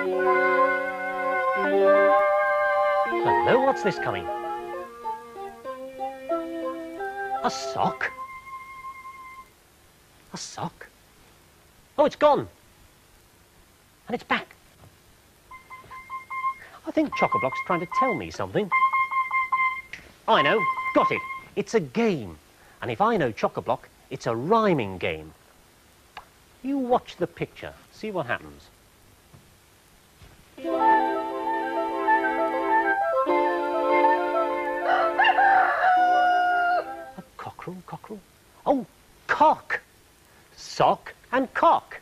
Hello, what's this coming? A sock? A sock? Oh, it's gone. And it's back. I think Chock-a-Block's trying to tell me something. I know. Got it. It's a game. And if I know Chock-a-Block, it's a rhyming game. You watch the picture. See what happens. A cockerel, cockerel. Oh, cock. Sock and cock.